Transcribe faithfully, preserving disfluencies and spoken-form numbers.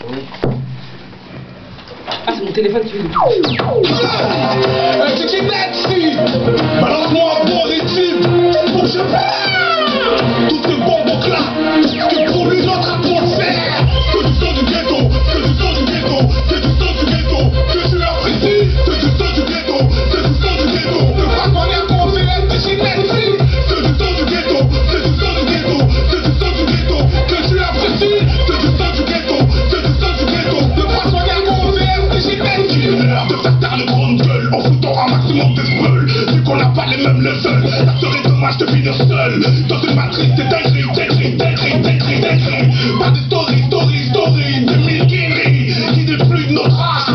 Ah, c'est mon téléphone qui fait le... Un petit taxi. Balance-moi un bon rétime pour que je fasse tout ce bonbon là que pour une autre atmosphère. Que du son du ghetto, que du son du ghetto, que du son du ghetto, que tu apprécies. Que du son du ghetto, que du son du ghetto. Ne pas qu'on ait qu'on fait un petit taxi. Que du son du ghetto, que du son du ghetto, que du son du ghetto, que tu apprécies. Que du son du ghetto, que du son du ghetto. Ne pas qu'on ait qu'on fait un petit taxi. Il est l'heure de faire taire le grande gueule en foutant un maximum de speuls. Vu qu'on n'a pas les mêmes levels, ça serait dommage de finir seul dans une matrice de dinguerie, dinguerie, dinguerie, dinguerie, dinguerie. Pas de story, story, story, de mille guéris qui n'est plus de notre âge.